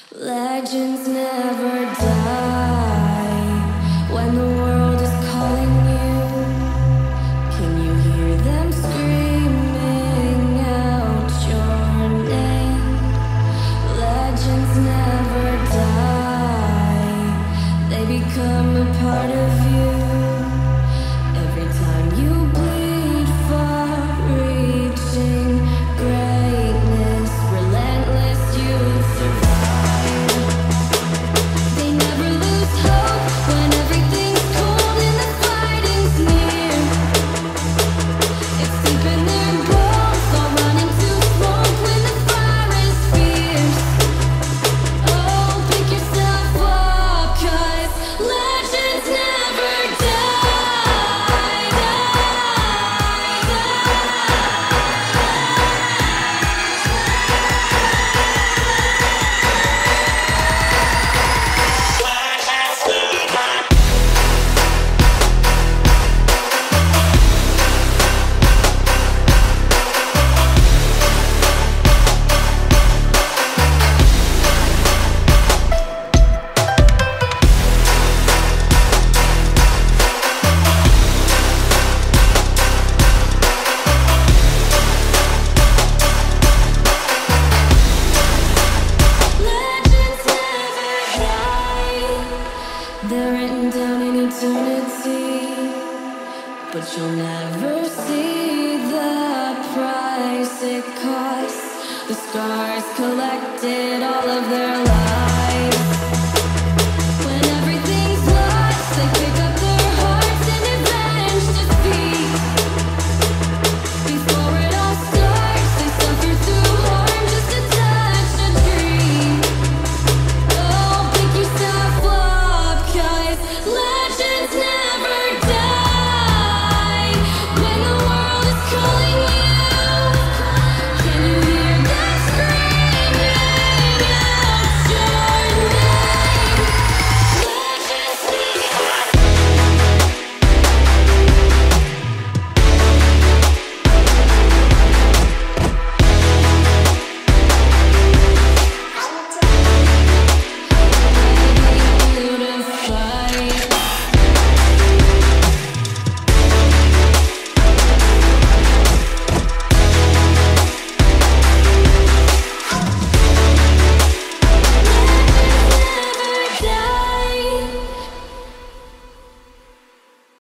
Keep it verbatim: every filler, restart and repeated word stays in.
Legends never die when the world is calling you. Can you hear them screaming out your name? Legends never die, they become a part of you. Every time you bleed for reaching greatness, relentless, you survive. They never lose hope when everything's cold and the fighting's near. It's deep in their bones, all running to smoke when the fire is fierce. Oh, pick yourself up, 'cause legends never die, die, legends never die. They're written down in eternity, but you'll never see the price it costs. The scars collected all of their lives.